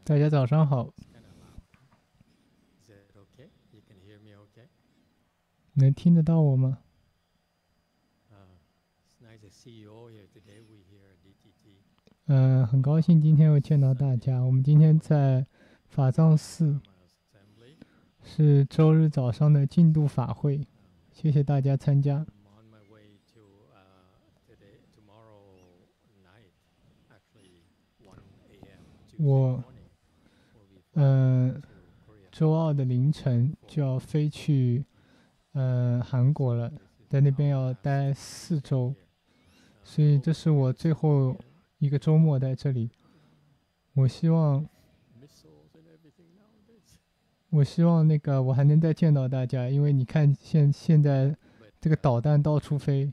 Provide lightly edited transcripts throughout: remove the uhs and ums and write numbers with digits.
大家早上好，能听得到我吗？很高兴今天又见到大家。我们今天在法藏寺，是周日早上的净土法会，谢谢大家参加。我，周二的凌晨就要飞去，韩国了，在那边要待4周，所以这是我最后一个周末在这里。我希望，那个我还能再见到大家，因为你看现在这个导弹到处飞，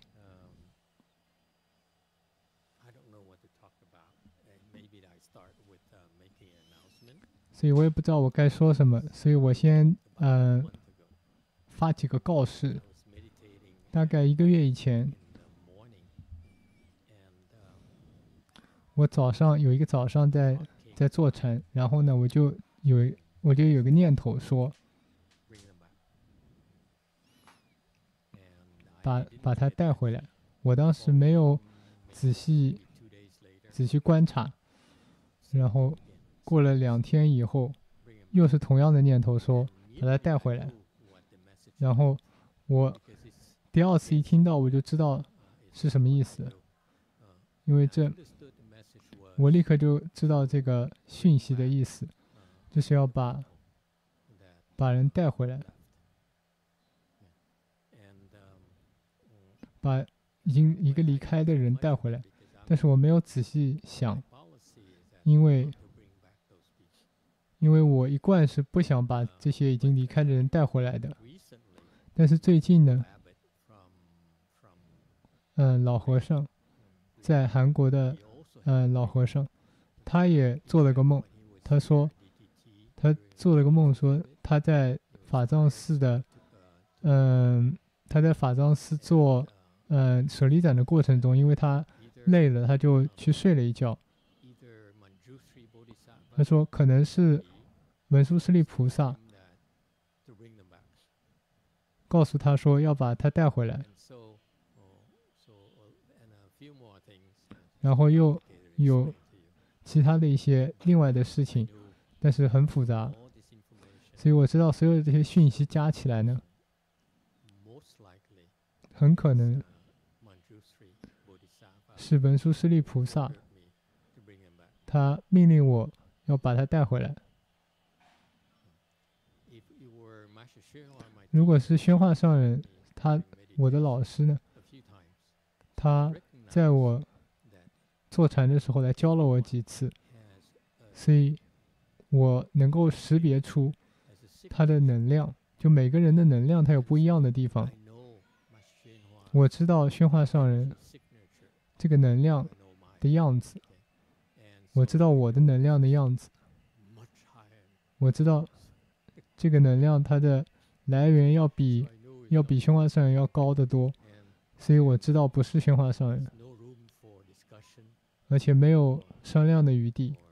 所以我也不知道我该说什么，所以我先发几个告示。大概1个月以前，我早上有一个早上在坐禅，然后呢，我就有个念头说，把它带回来。我当时没有仔细观察，然后过了2天以后，又是同样的念头说把它带回来。然后我第二次一听到，我就知道是什么意思，因为我立刻就知道这个讯息的意思，就是要把人带回来，把已经一个离开的人带回来。但是我没有仔细想，因为我一贯是不想把这些已经离开的人带回来的。但是最近呢，老和尚在韩国的，老和尚，他也做了个梦，他说他做了个梦，说他在法藏寺的，嗯、他在法藏寺做，舍利展的过程中，因为他累了，他就去睡了一觉。他说可能是文殊师利菩萨告诉他说要把他带回来，然后又有其他的一些另外的事情，但是很复杂，所以我知道所有的这些讯息加起来呢，很可能是文殊师利菩萨他命令我要把他带回来。如果是宣化上人，我的老师呢，他在我坐禅的时候来教了我几次，所以我能够识别出他的能量，就每个人的能量它有不一样的地方。我知道宣化上人这个能量的样子，我知道我的能量的样子，我知道这个能量它的来源要比宣化上人要高得多，所以我知道不是宣化上人，而且没有商量的余地，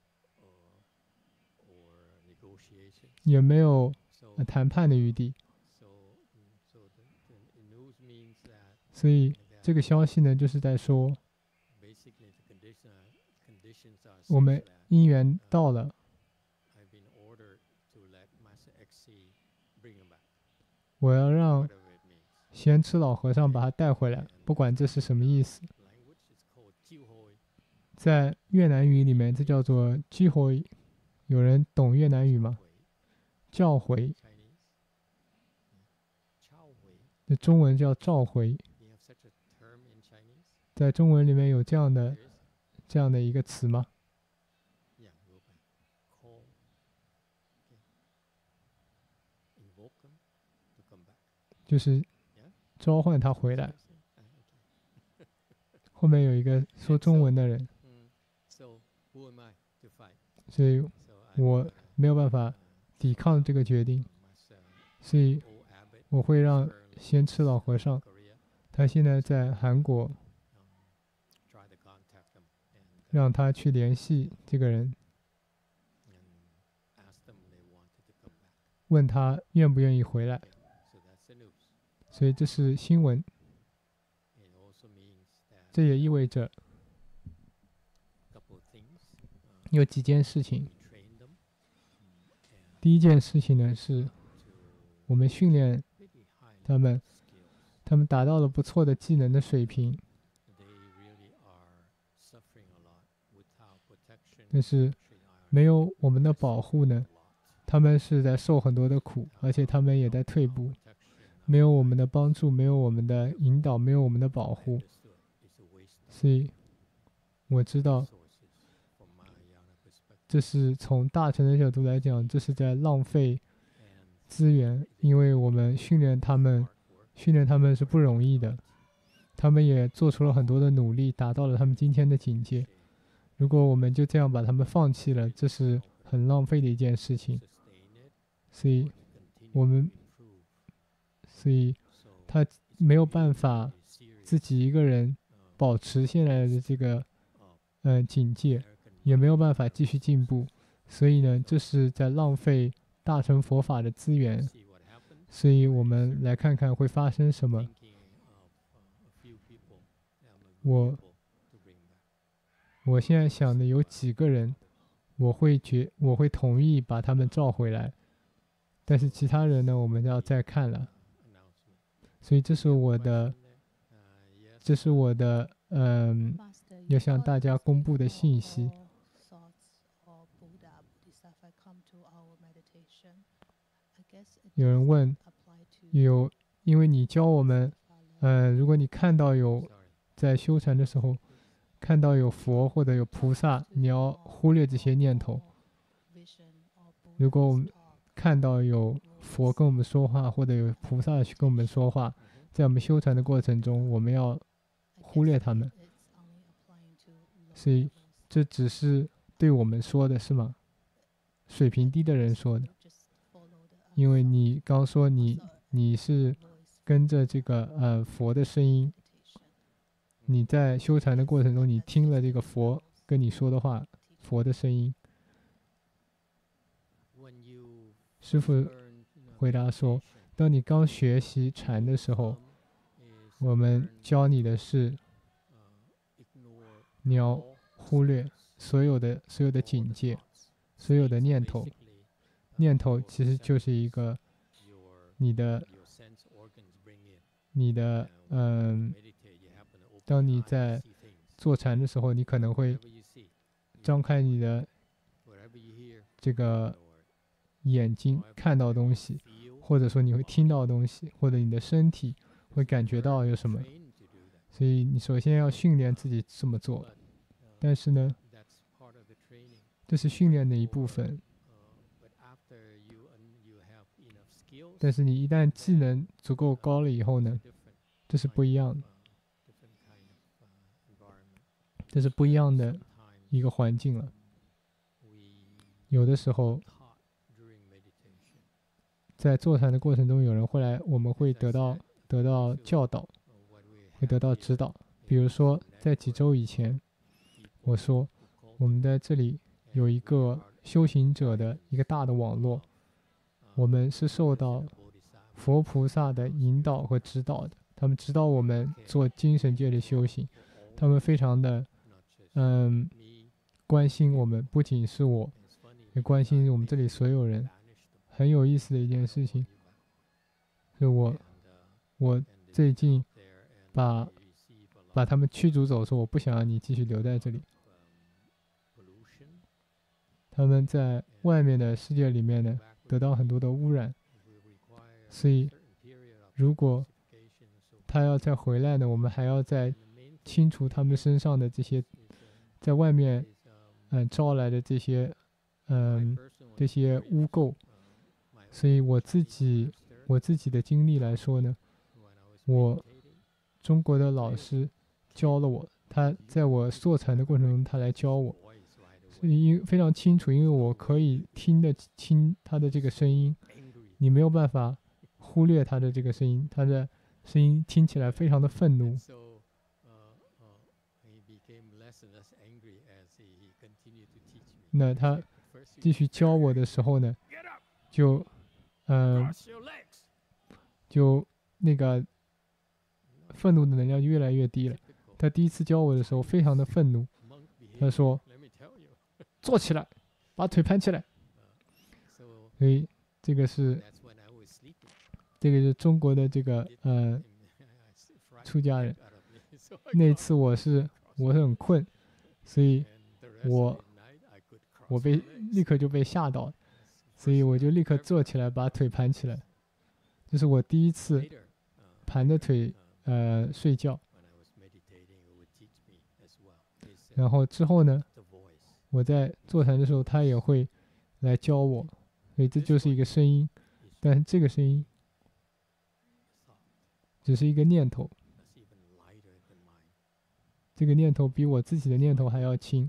也没有谈判的余地。所以这个消息呢，就是在说我们因缘到了，我要让先知老和尚把他带回来，不管这是什么意思。在越南语里面，这叫做激回。有人懂越南语吗？召回，那中文叫召回。在中文里面有这样的一个词吗？就是召唤他回来。后面有一个说中文的人，所以我没有办法抵抗这个决定，所以我会让先知老和尚，他现在在韩国，让他去联系这个人， 问他愿不愿意回来。所以这是新闻，这也意味着有几件事情。第一件事情呢，是我们训练他们，他们达到了不错的技能的水平，但是没有我们的保护呢，他们是在受很多的苦，而且他们也在退步。没有我们的帮助，没有我们的引导，没有我们的保护，所以我知道，这是从大乘的角度来讲，这是在浪费资源，因为我们训练他们是不容易的，他们也做出了很多的努力，达到了他们今天的境界。如果我们就这样把他们放弃了，这是很浪费的一件事情。所以他没有办法自己一个人保持现在的这个境界，也没有办法继续进步。所以呢，这是在浪费大乘佛法的资源。所以我们来看看会发生什么。我现在想的有几个人，我会同意把他们召回来，但是其他人呢，我们要再看了。所以这是我的要向大家公布的信息。有人问，因为你教我们，如果你看到在修禅的时候看到有佛或者有菩萨，你要忽略这些念头。如果我们看到有佛跟我们说话，或者有菩萨去跟我们说话，在我们修禅的过程中，我们要忽略他们。所以这只是对我们说的，是吗？水平低的人说的。因为你刚说你是跟着这个佛的声音，你在修禅的过程中，你听了这个佛跟你说的话，佛的声音。师父回答说，当你刚学习禅的时候，我们教你的是，你要忽略所有的境界，所有的念头。念头其实就是一个你的当你在坐禅的时候，你可能会张开你的这个眼睛看到东西，或者说你会听到东西，或者你的身体会感觉到有什么。所以你首先要训练自己这么做。但是呢，这是训练的一部分。但是你一旦技能足够高了以后呢，这是不一样的，这是不一样的一个环境了。有的时候，在坐禅的过程中，有人会来，我们会得到教导，会得到指导。比如说，在几周以前，我说我们在这里有一个修行者的一个大的网络，我们是受到佛菩萨的引导和指导的，他们指导我们做精神界的修行，他们非常的关心我们，不仅是我，也关心我们这里所有人。很有意思的一件事情，是我最近把他们驱逐走，说我不想让你继续留在这里。他们在外面的世界里面呢，得到很多的污染，所以如果他要再回来呢，我们还要再清除他们身上的这些在外面招来的这些污垢。所以我自己的经历来说呢，中国的老师教了我，他在我坐禅的过程中，他来教我，所以非常清楚，因为我可以听得清他的这个声音，你没有办法忽略他的这个声音，他的声音听起来非常的愤怒。那他继续教我的时候呢，就就那个愤怒的能量就越来越低了。他第一次教我的时候非常的愤怒，他说坐起来，把腿盘起来。所以这个是中国的这个出家人。那次我是很困，所以我立刻就被吓到了，所以我就立刻坐起来把腿盘起来。这是我第一次盘着腿睡觉。然后之后呢，我在坐禅的时候，他也会来教我，所以这就是一个声音，但是这个声音只是一个念头，这个念头比我自己的念头还要轻，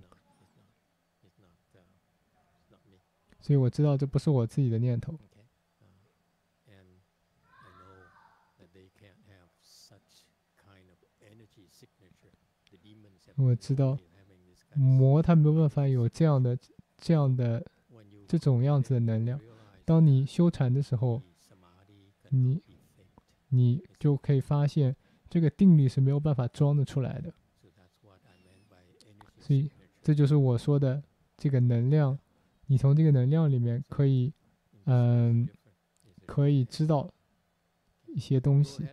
所以我知道这不是我自己的念头。我知道魔它没有办法有这种样子的能量。当你修禅的时候，你就可以发现这个定力是没有办法装得出来的。所以这就是我说的这个能量，你从这个能量里面可以知道一些东西。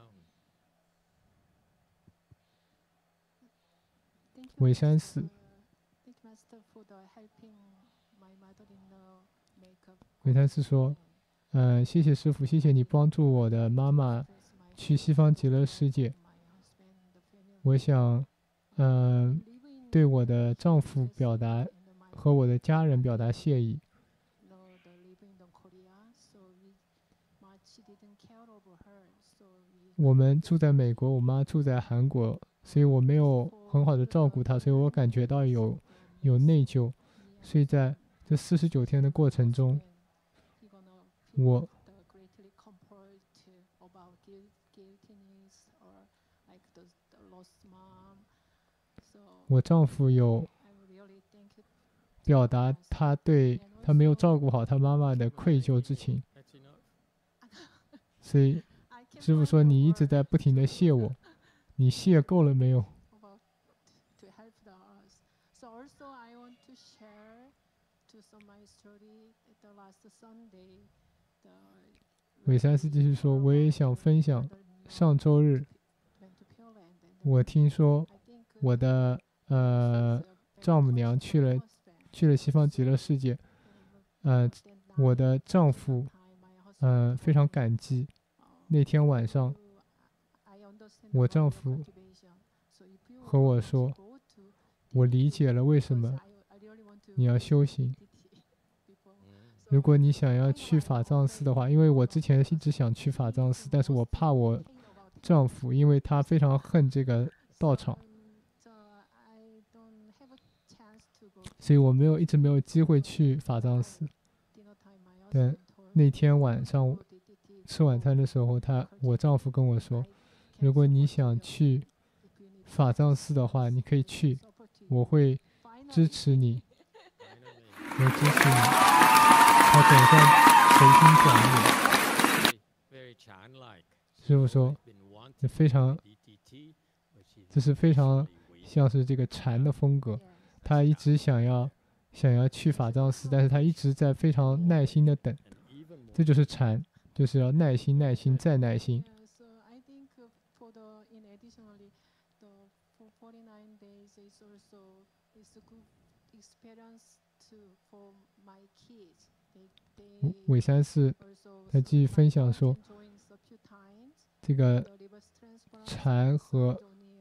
尾山寺，尾山寺说，谢谢师父，谢谢你帮助我的妈妈去西方极乐世界。我想，对我的丈夫表达和我的家人表达谢意。我们住在美国，我妈住在韩国，所以我没有很好的照顾她，所以我感觉到有内疚。所以在这49天的过程中，我丈夫有表达他对他没有照顾好他妈妈的愧疚之情，所以师父说你一直在不停的谢我，你谢够了没有？尾山寺继续说，我也想分享，上周日我听说我的丈母娘去了西方极乐世界，我的丈夫非常感激。那天晚上，我丈夫和我说，我理解了为什么你要修行。如果你想要去法藏寺的话，因为我之前一直想去法藏寺，但是我怕我丈夫，因为他非常恨这个道场，所以我一直没有机会去法藏寺。但那天晚上吃晚餐的时候，我丈夫跟我说，如果你想去法藏寺的话，你可以去，我会支持你，我支持你。他总算随心转意。师父说，这是非常像是这个禅的风格。他一直想要去法藏寺，但是他一直在非常耐心的等。这就是禅，就是要耐心、耐心再耐心。尾山寺他继续分享说，这个禅和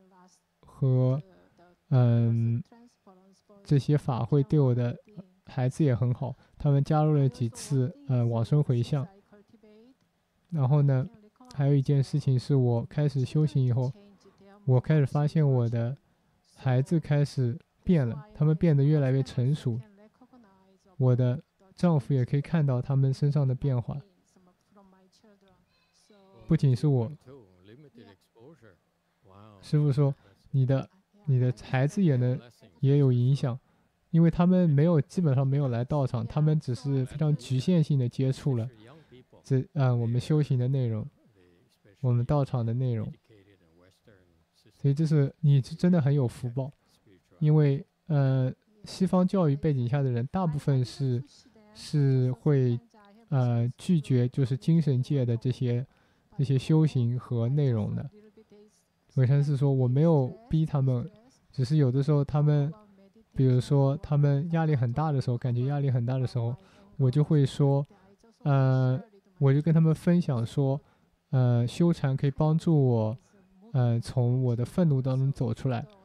这些法会对我的孩子也很好，他们加入了几次往生回向。然后呢，还有一件事情是我开始修行以后，我开始发现我的孩子开始变了，他们变得越来越成熟。我的丈夫也可以看到他们身上的变化，不仅是我。师父说，你的孩子也有影响，因为他们基本上没有来道场，他们只是非常局限性的接触了。 我们修行的内容，我们道场的内容。所以你是真的很有福报，因为西方教育背景下的人，大部分是会拒绝就是精神界的这些修行和内容的。韦山是说，我没有逼他们，只是有的时候他们，比如说他们压力很大的时候，感觉压力很大的时候，我就会说，我就跟他们分享说，修禅可以帮助我，从我的愤怒当中走出来。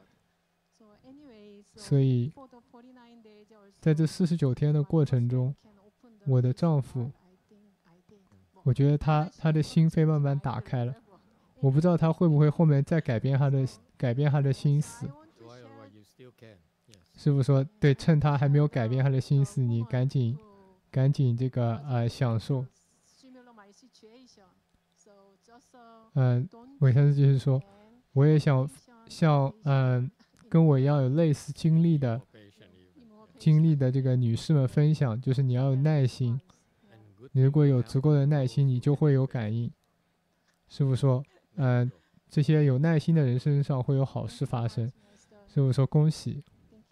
所以，在这49天的过程中，我的丈夫，我觉得他的心扉慢慢打开了。我不知道他会不会后面再改变他的心思。师父说，对，趁他还没有改变他的心思，你赶紧这个享受。韦先生就是说，我也想像跟我一样有类似经历的这个女士们分享，就是你要有耐心，你如果有足够的耐心，你就会有感应。师父说，这些有耐心的人身上会有好事发生。师父说恭喜。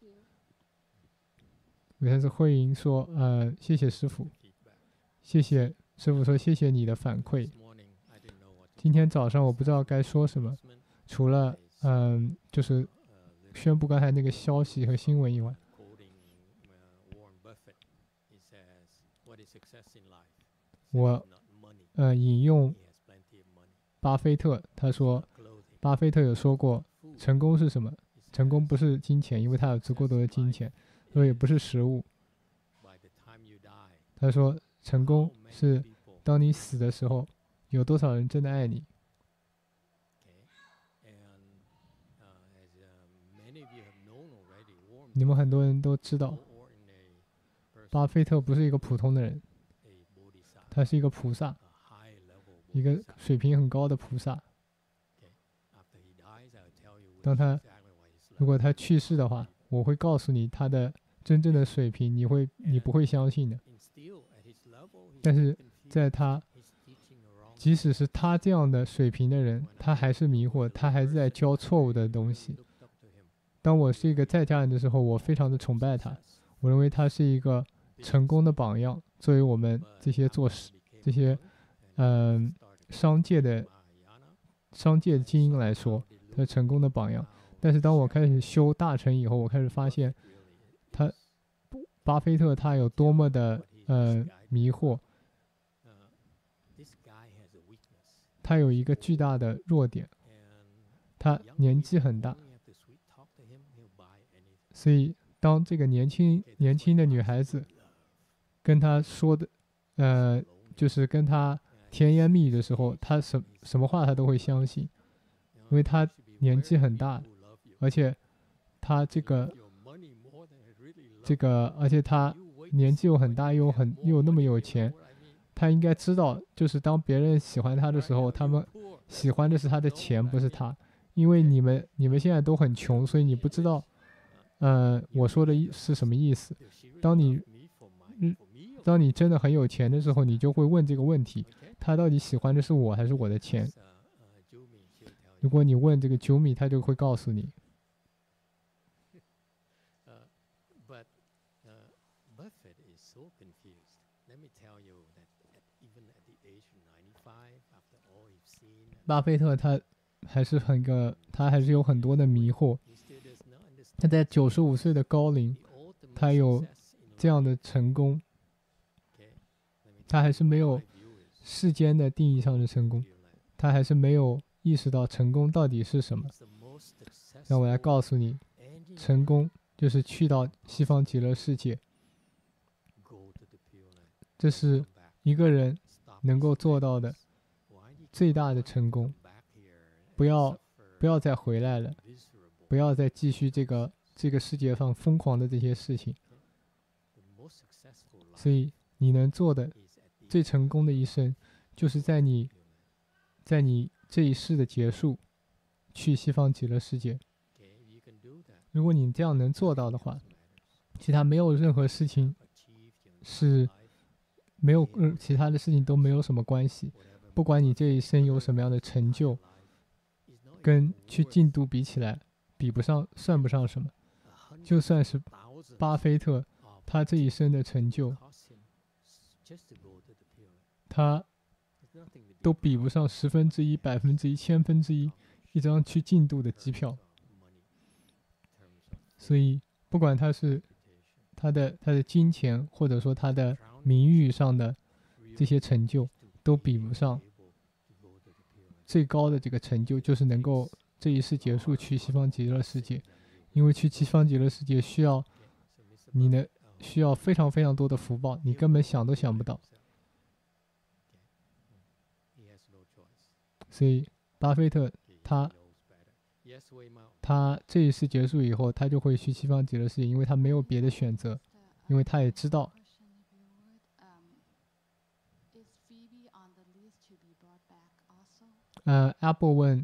韦先生慧莹说，谢谢师父，谢谢师父说谢谢你的反馈。今天早上我不知道该说什么，除了就是宣布刚才那个消息和新闻以外，我引用巴菲特，他说，巴菲特有说过，成功是什么？成功不是金钱，因为他有足够多的金钱，所以也不是食物。他说，成功是当你死的时候，有多少人真的爱你？你们很多人都知道，巴菲特不是一个普通的人，他是一个菩萨，一个水平很高的菩萨。如果他去世的话，我会告诉你他的真正的水平，你不会相信的。但是在即使是他这样的水平的人，他还是迷惑，他还是在教错误的东西。当我是一个在家人的时候，我非常的崇拜他，我认为他是一个成功的榜样。作为我们这些这些商界精英来说，他是成功的榜样。但是当我开始修大乘以后，我开始发现巴菲特他有多么的迷惑。他有一个巨大的弱点，他年纪很大，所以当这个年轻的女孩子跟他说的，就是跟他甜言蜜语的时候，他什么话他都会相信，因为他年纪很大，而且他而且他年纪又很大，又那么有钱。他应该知道，就是当别人喜欢他的时候，他们喜欢的是他的钱，不是他。因为你们现在都很穷，所以你不知道，我说的是什么意思。当你真的很有钱的时候，你就会问这个问题：他到底喜欢的是我还是我的钱？如果你问这个九米，他就会告诉你。巴菲特他还是有很多的迷惑。他在95岁的高龄，他有这样的成功，他还是没有世间的定义上的成功，他还是没有意识到成功到底是什么。让我来告诉你，成功就是去到西方极乐世界，这是一个人能够做到的最大的成功。不要再回来了，不要再继续这个世界上疯狂的这些事情。所以你能做的最成功的一生，就是在你这一世的结束，去西方极乐世界。如果你这样能做到的话，其他没有任何事情是没有其他的事情都没有什么关系。不管你这一生有什么样的成就，跟去进度比起来，比不上，算不上什么。就算是巴菲特，他这一生的成就，他都比不上1/10、1/1000、1/1000一张去进度的机票。所以，不管他是他的金钱，或者说他的名誉上的这些成就，都比不上最高的这个成就，就是能够这一世结束去西方极乐世界。因为去西方极乐世界需要非常非常多的福报，你根本想都想不到。所以，巴菲特他这一世结束以后，他就会去西方极乐世界，因为他没有别的选择，因为他也知道。Apple 问，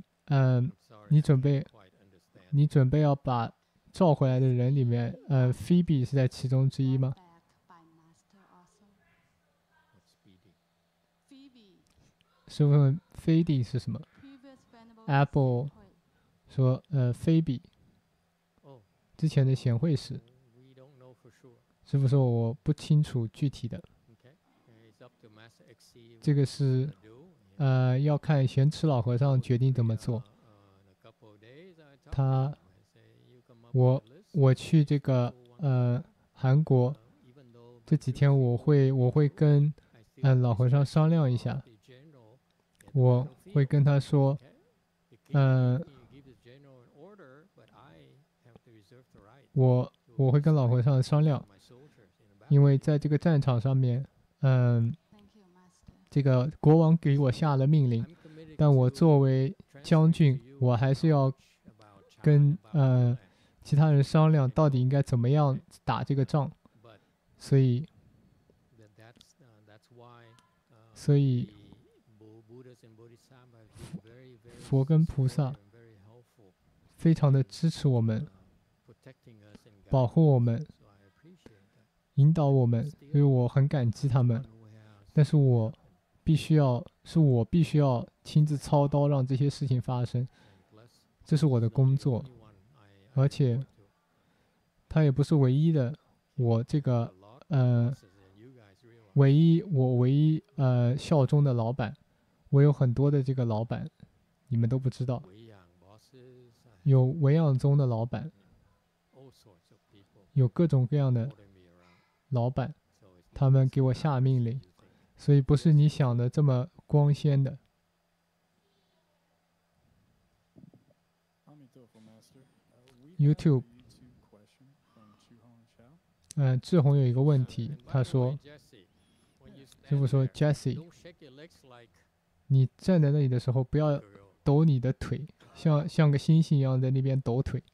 你准备要把召回来的人里面，Phoebe 是在其中之一吗？是问 Phoebe 是什么 ？Apple 说，Phoebe 之前的贤惠史，师傅说我不清楚具体的，这个是要看玄池老和尚决定怎么做。我去这个韩国这几天，我会跟老和尚商量一下，我会跟他说，我会跟老和尚商量，因为在这个战场上面，这个国王给我下了命令，但我作为将军，我还是要跟其他人商量，到底应该怎么样打这个仗。所以佛跟菩萨非常的支持我们，保护我们，引导我们，所以我很感激他们。但是我必须要亲自操刀让这些事情发生，这是我的工作。而且他也不是唯一的，我这个唯一效忠的老板，我有很多的这个老板，你们都不知道，有维养宗的老板，有各种各样的老板，他们给我下命令，所以不是你想的这么光鲜的。YouTube，志宏有一个问题，他说，师傅说 ，Jesse， 你站在那里的时候不要抖你的腿，像个猩猩一样在那边抖腿，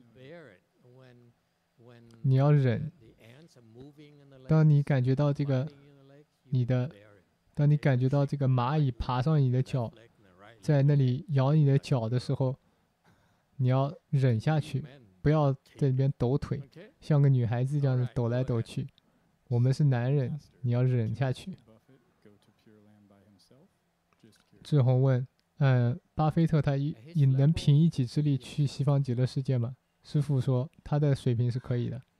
你要忍。当你感觉到这个当你感觉到这个蚂蚁爬上你的脚，在那里咬你的脚的时候，你要忍下去，不要在那边抖腿，像个女孩子这样子抖来抖去。我们是男人，你要忍下去。志宏问，巴菲特他能凭一己之力去西方极乐世界吗？师父说他的水平是可以的。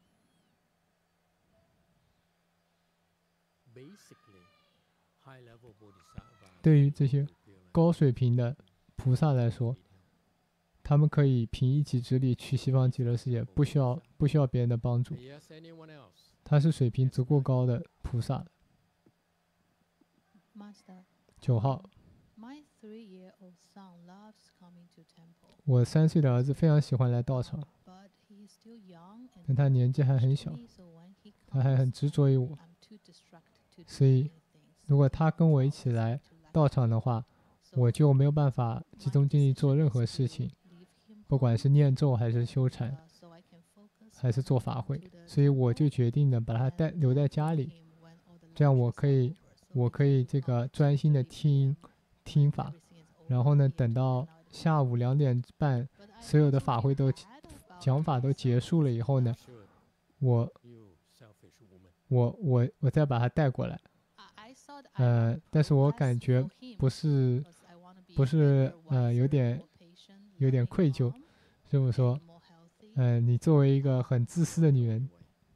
对于这些高水平的菩萨来说，他们可以凭一己之力去西方极乐世界，不需要别人的帮助。他是水平足够高的菩萨。9号，我3岁的儿子非常喜欢来道场，但他年纪还很小，他还很执着于我，所以如果他跟我一起来道场的话，我就没有办法集中精力做任何事情，不管是念咒还是修禅，还是做法会，所以我就决定呢把他留在家里，这样我可以这个专心的听法，然后呢等到下午2点半所有的法会讲法都结束了以后呢，我再把他带过来。 但是我感觉不是有点愧疚，师傅说，你作为一个很自私的女人，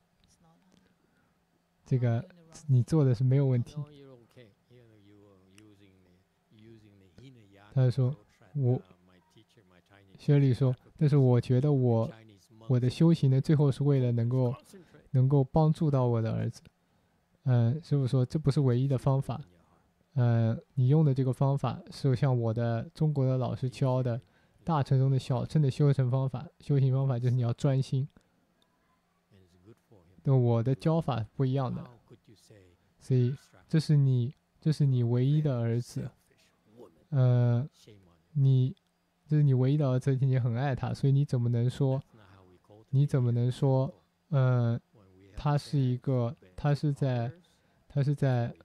这个你做的是没有问题。他就说，薛礼说，但是我觉得我的修行呢，最后是为了能够帮助到我的儿子。师傅说这不是唯一的方法。你用的这个方法是像我的中国的老师教的大乘中的小乘的修行方法，就是你要专心。那我的教法不一样的，所以这是你唯一的儿子，你这是你唯一的儿子，你很爱他，所以你怎么能说，他是一个，他是在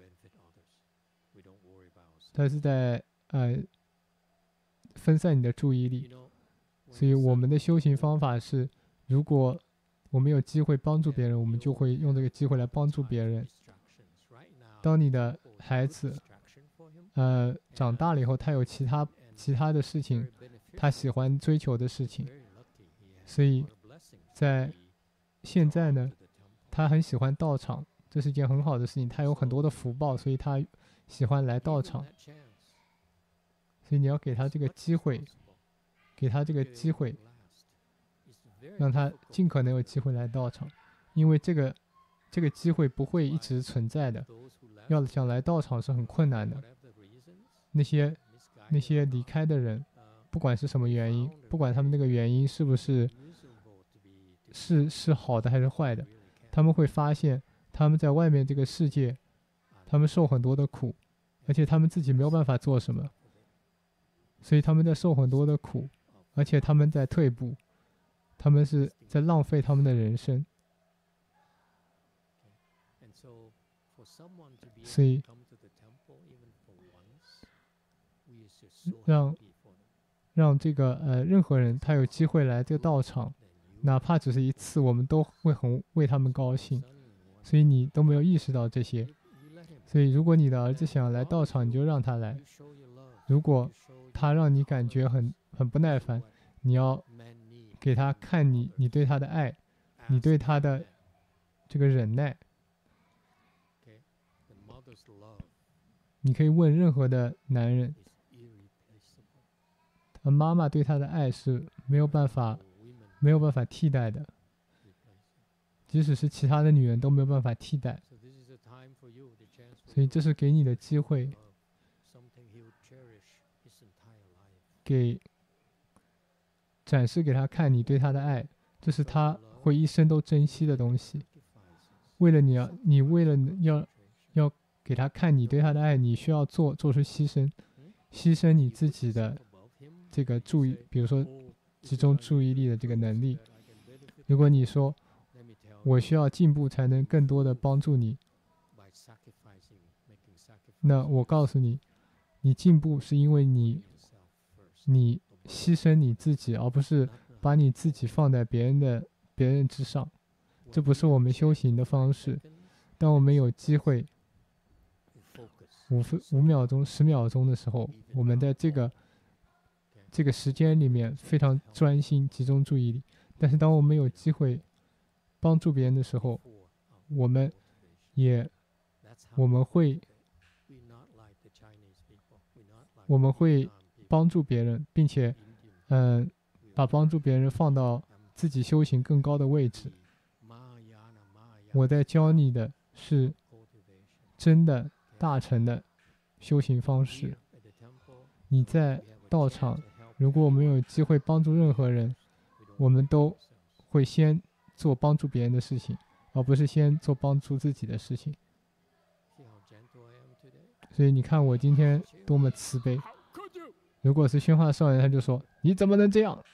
分散你的注意力。所以我们的修行方法是，如果我们有机会帮助别人，我们就会用这个机会来帮助别人。当你的孩子长大了以后，他有其他的事情，他喜欢追求的事情，所以在现在呢，他很喜欢道场，这是一件很好的事情。他有很多的福报，所以他喜欢来道场。所以你要给他这个机会，让他尽可能有机会来道场，因为这个机会不会一直存在的。要想来道场是很困难的。那些离开的人，不管是什么原因，不管他们那个原因是不是好的还是坏的，他们会发现他们在外面这个世界，他们受很多的苦，而且他们自己没有办法做什么，所以他们在受很多的苦，而且他们在退步，他们是在浪费他们的人生。所以让这个任何人他有机会来这个道场，哪怕只是一次，我们都会很为他们高兴。所以你都没有意识到这些。所以如果你的儿子想要来道场，你就让他来。如果他让你感觉很不耐烦，你要给他看你对他的爱，你对他的这个忍耐。你可以问任何的男人，他妈妈对他的爱是没有办法替代的，即使是其他的女人都没有办法替代。所以这是给你的机会，展示给他看你对他的爱，这是他会一生都珍惜的东西。为了要给他看你对他的爱，你需要做出牺牲你自己的这个比如说集中注意力的这个能力。如果你说我需要进步才能更多的帮助你，那我告诉你，你进步是因为你牺牲你自己，而不是把你自己放在别人之上。这不是我们修行的方式。当我们有机会5秒钟、10秒钟的时候，我们在这个时间里面非常专心，集中注意力。但是当我们有机会帮助别人的时候，我们会帮助别人，并且把帮助别人放到自己修行更高的位置。我在教你的是真的大乘的修行方式。你在道场，如果我们有机会帮助任何人，我们都会先做帮助别人的事情，而不是先做帮助自己的事情。所以你看我今天多么慈悲。如果是宣化少年，他就说你怎么能这样。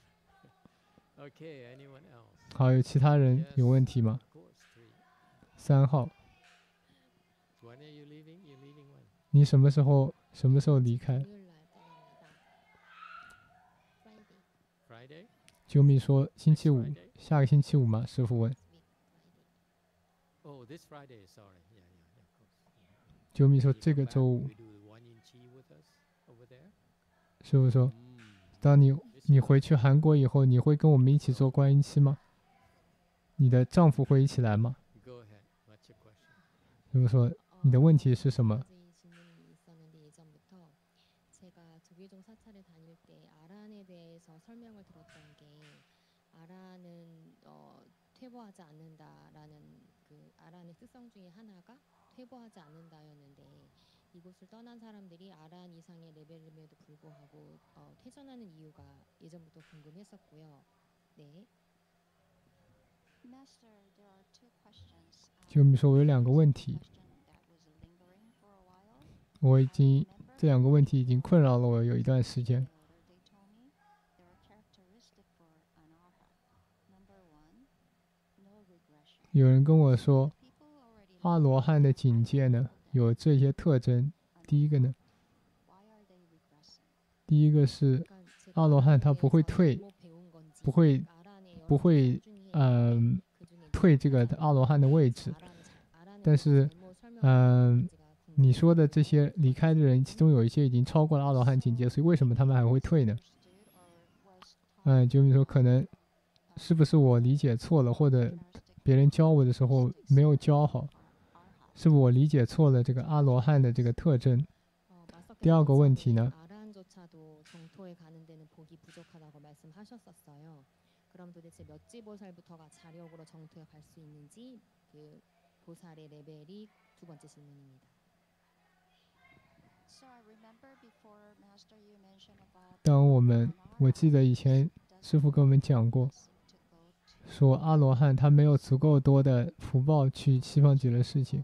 好，有其他人有问题吗？3号，你什么时候离开？九米说星期五，下个星期五吗？师父问。 九米说这个周五，师傅说，当你回去韩国以后，你会跟我们一起做观音期吗？你的丈夫会一起来吗？师傅说，你的问题是什么？ 퇴보하지 않는다라는 그 아란의 특성 중에 하나가 퇴보하지 않는다였는데 이곳을 떠난 사람들이 아란 이상의 레벨임에도 불구하고 퇴전하는 이유가 예전부터 궁금했었고요. 네. 就你说我有2个问题，这2个问题已经困扰了我有一段时间。有人跟我说，阿罗汉的境界呢有这些特征。第一个呢，第一个是阿罗汉他不会退，不会退这个阿罗汉的位置。但是你说的这些离开的人，其中有一些已经超过了阿罗汉境界，所以为什么他们还会退呢？就比如说可能是不是我理解错了，或者别人教我的时候没有教好，是不是我理解错了这个阿罗汉的这个特征？第2个问题呢，我记得以前师父跟我们讲过，说阿罗汉他没有足够多的福报去西方极乐世界。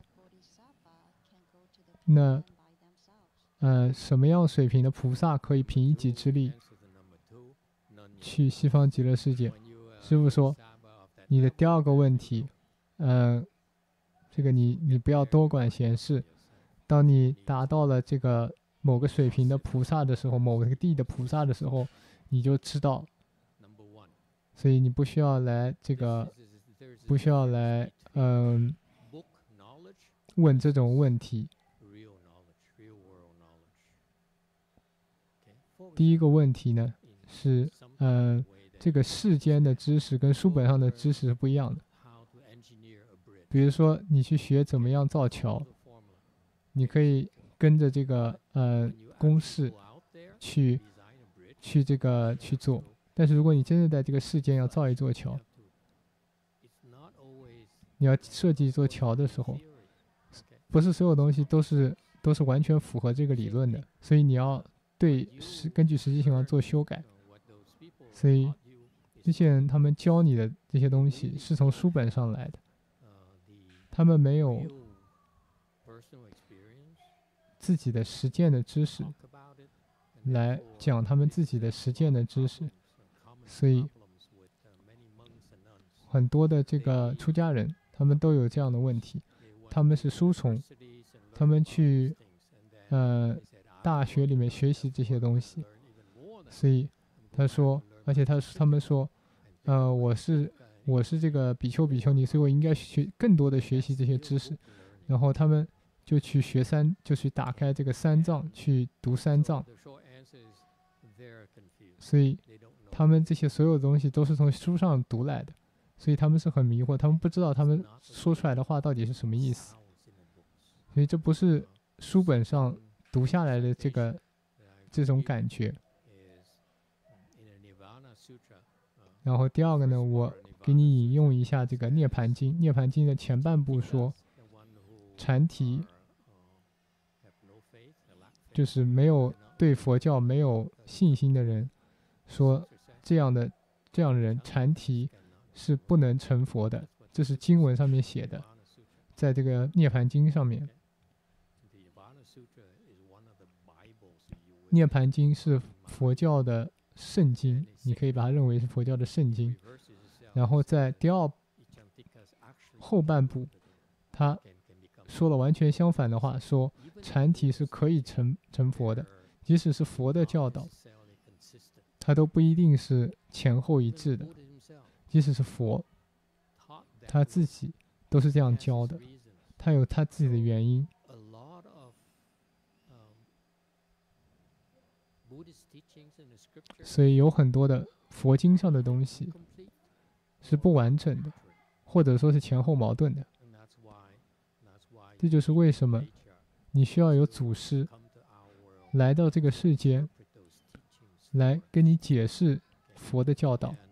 那什么样水平的菩萨可以凭一己之力去西方极乐世界？师父说，你的第2个问题，这个你不要多管闲事。当你达到了这个某个水平的菩萨的时候，某个地的菩萨的时候，你就知道。所以你不需要来问这种问题。第1个问题呢是这个世间的知识跟书本上的知识是不一样的。比如说你去学怎么样造桥，你可以跟着这个公式去做。但是如果你真的在这个世间要造一座桥，你要设计一座桥的时候，不是所有东西都是完全符合这个理论的，所以你要根据实际情况做修改。所以这些人他们教你的这些东西是从书本上来的，他们没有自己的实践的知识来讲他们自己的实践的知识。所以很多的这个出家人他们都有这样的问题，他们是书虫，他们去大学里面学习这些东西。所以他说，而且他们说我是这个比丘比丘尼，所以我应该更多的学习这些知识。然后他们就去打开这个三藏去读三藏。所以他们这些所有东西都是从书上读来的，所以他们是很迷惑，他们不知道他们说出来的话到底是什么意思。所以这不是书本上读下来的这种感觉。然后第2个呢，我给你引用一下这个《涅盘经》。《涅盘经》的前半部说，禅提就是对佛教没有信心的人，说这样的人禅提是不能成佛的，这是经文上面写的，在这个《涅盘经》上面。《涅盘经》是佛教的圣经，你可以把它认为是佛教的圣经。然后在后半部，他说了完全相反的话，说禅体是可以成佛的，即使是佛的教导，它都不一定是前后一致的。即使是佛，他自己都是这样教的，他有他自己的原因。 所以有很多的佛经上的东西是不完整的，或者说是前后矛盾的。这就是为什么你需要有祖师来到这个世间，来跟你解释佛的教导。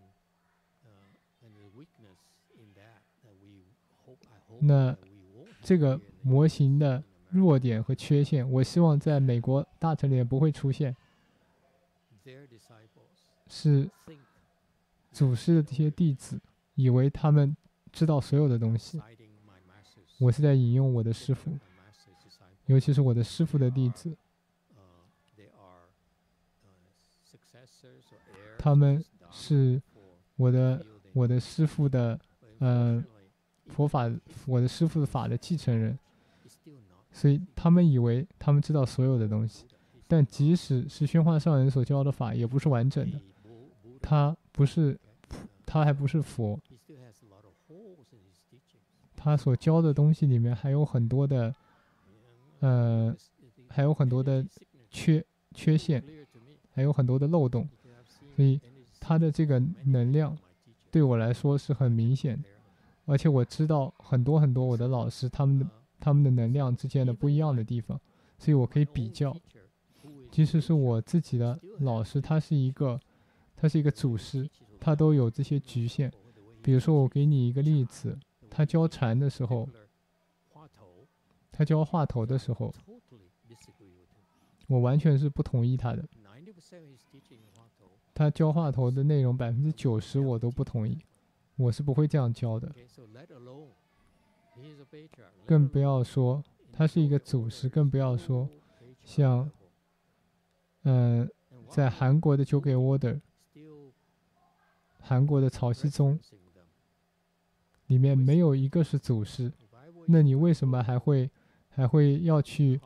那这个模型的弱点和缺陷，我希望在美国大臣里面不会出现，是祖师的这些弟子以为他们知道所有的东西。我是在引用我的师父，尤其是我的师父的弟子，他们是我的师父的佛法，我的师父的法的继承人，所以他们以为他们知道所有的东西，但即使是宣化上人所教的法，也不是完整的，他还不是佛，他所教的东西里面还有很多的缺陷，还有很多的漏洞，所以他的这个能量对我来说是很明显的，而且我知道很多很多我的老师他们的能量之间的不一样的地方，所以我可以比较。即使是我自己的老师，他是一个祖师，他都有这些局限。比如说我给你一个例子，他教禅的时候，他教话头的时候，我完全是不同意他的。他教话头的内容90%我都不同意，我是不会这样教的。更不要说他是一个祖师，更不要说像在韩国的九给 order， 韩国的曹熙宗里面没有一个是祖师，那你为什么还会要去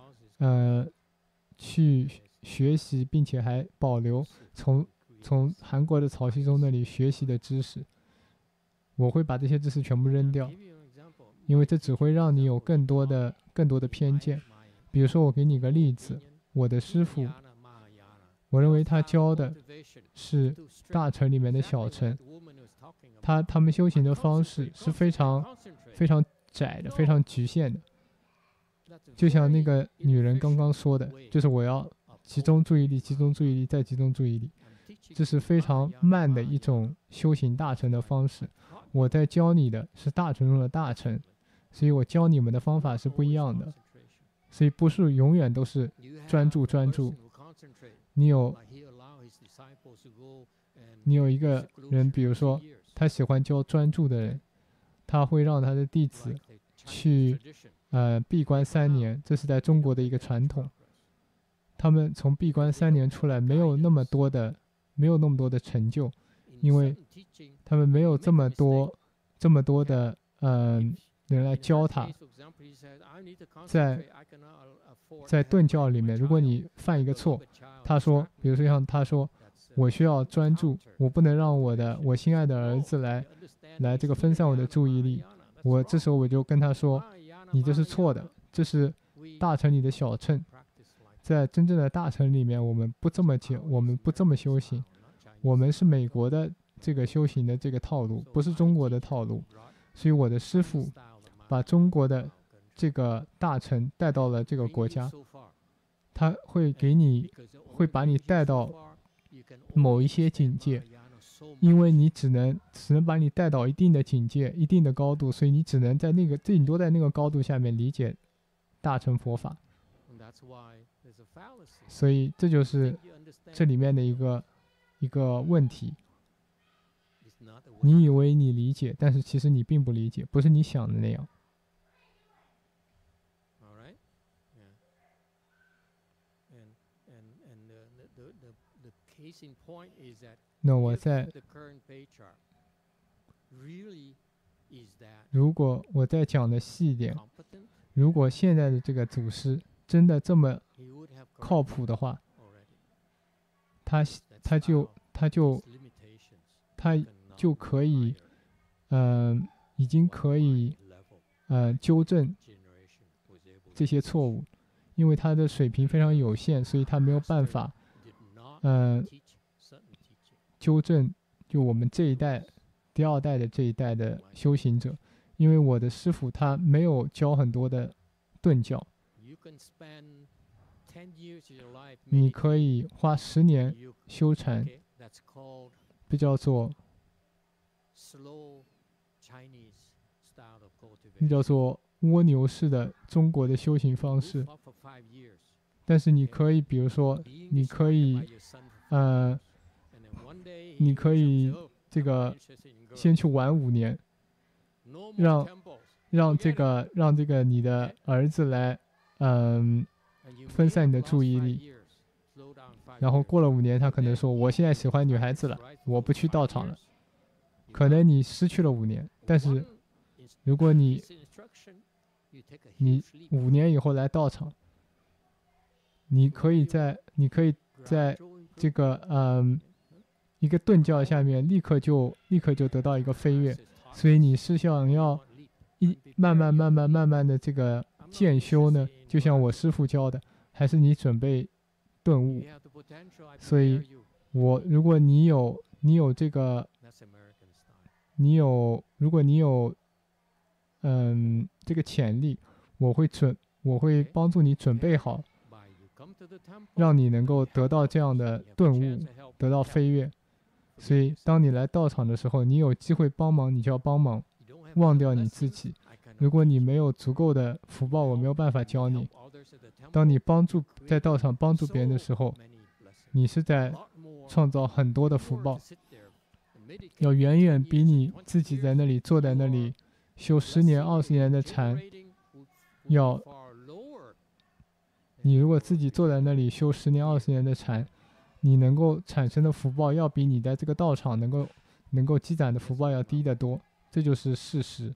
学习，并且还保留从韩国的曹熙宗那里学习的知识？我会把这些知识全部扔掉，因为这只会让你有更多的偏见。比如说我给你个例子，我的师父，我认为他教的是大乘里面的小乘，他们修行的方式是非常窄的，非常局限的。就像那个女人刚刚说的，就是我要集中注意力，集中注意力，再集中注意力，这是非常慢的一种修行大乘的方式。我在教你的是大乘中的大乘，所以我教你们的方法是不一样的，所以不是永远都是专注。你有一个人，比如说他喜欢教专注的人，他会让他的弟子去闭关3年，这是在中国的一个传统。他们从闭关3年出来，没有那么多的成就，因为他们没有这么多的人来教他。在顿教里面，如果你犯一个错，他说，比如说像他说，我需要专注，我不能让我心爱的儿子来这个分散我的注意力。这时候我就跟他说，你这是错的，这是大乘里的小乘。在真正的大乘里面，我们不这么修行，我们是美国的这个修行的这个套路，不是中国的套路。所以我的师父把中国的这个大乘带到了这个国家，他会把你带到某一些境界，因为你只能把你带到一定的境界、一定的高度，所以你只能在顶多在那个高度下面理解大乘佛法。所以这就是这里面的一个问题。你以为你理解，但是其实你并不理解，不是你想的那样。那如果我再讲的细一点，如果现在的这个祖师真的这么靠谱的话，他就可以已经可以纠正这些错误，因为他的水平非常有限，所以他没有办法纠正就我们这一代第二代的这一代的修行者，因为我的师父他没有教很多的顿教，你可以花10年修禅，这叫做蜗牛式的中国的修行方式。但是你可以，比如说，你可以这个先去玩5年，让这个你的儿子来分散你的注意力，然后过了5年，他可能说我现在喜欢女孩子了，我不去道场了。可能你失去了5年，但是如果你5年以后来道场，你可以在这个一个顿教下面立刻就得到一个飞跃。所以你是想要慢慢的这个渐修呢？就像我师父教的，还是你准备顿悟？所以如果你有这个，如果你有这个潜力，我会帮助你准备好，让你能够得到这样的顿悟，得到飞跃。所以当你来道场的时候，你有机会帮忙，你就要帮忙，忘掉你自己。如果你没有足够的福报，我没有办法教你。当你在道场帮助别人的时候，你是在创造很多的福报，要远远比你自己在那里坐在那里修10年20年的禅要。你如果自己坐在那里修10年20年的禅，你能够产生的福报要比你在这个道场能够积攒的福报要低得多，这就是事实。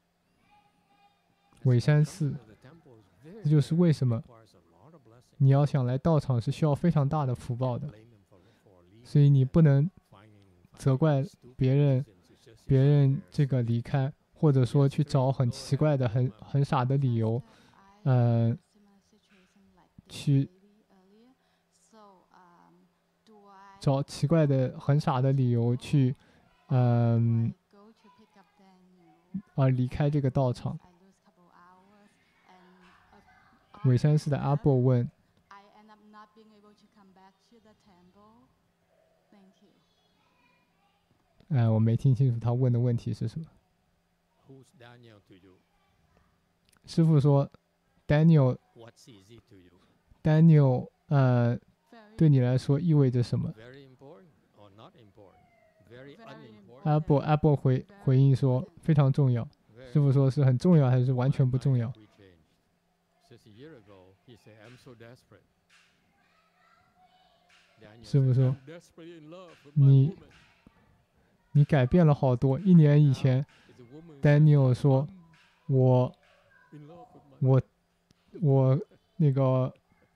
尾山寺，这就是为什么你要想来道场是需要非常大的福报的。所以你不能责怪别人这个离开，或者说去找很奇怪的很傻的理由，去找奇怪的很傻的理由去离开这个道场。尾山寺的阿伯问，我没听清楚他问的问题是什么。师父说 Daniel 对你来说意味着什么？阿伯回应说非常重要。师父说是很重要还是完全不重要？师父说你改变了好多。1年以前 Daniel 说我那个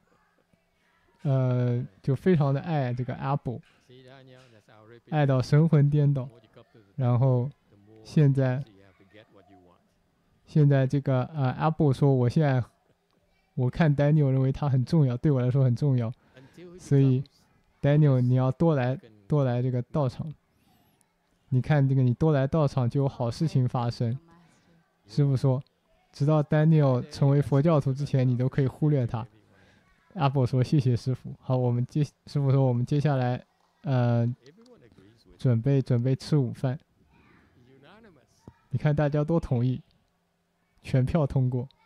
就非常的爱这个 Apple， 爱到神魂颠倒。然后现在这个Apple 说我看 Daniel 认为他很重要，对我来说很重要，所以 Daniel 你要多来这个道场。你看这个你多来道场就有好事情发生。师父说直到 Daniel 成为佛教徒之前，你都可以忽略他。阿伯说谢谢师父。好，师父说我们接下来准备吃午饭。你看大家都同意，全票通过。